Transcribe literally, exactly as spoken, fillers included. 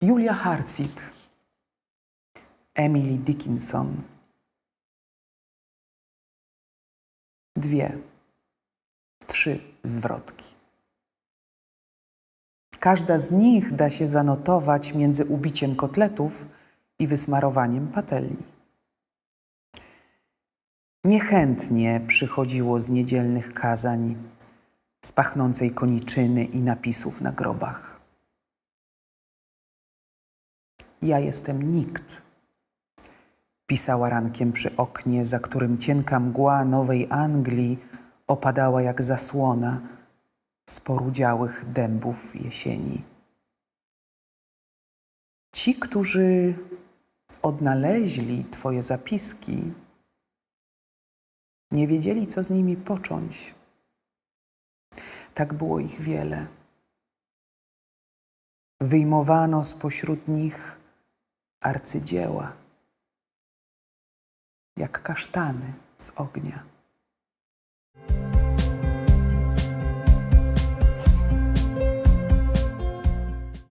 Julia Hartwig, Emily Dickinson. Dwie, trzy zwrotki. Każda z nich da się zanotować między ubiciem kotletów i wysmarowaniem patelni. Niechętnie przychodziło z niedzielnych kazań, z pachnącej koniczyny i napisów na grobach. Ja jestem nikt, pisała rankiem przy oknie, za którym cienka mgła Nowej Anglii opadała jak zasłona z porudziałych dębów jesieni. Ci, którzy odnaleźli twoje zapiski, nie wiedzieli, co z nimi począć. Tak było ich wiele. Wyjmowano spośród nich arcydzieła, jak kasztany z ognia.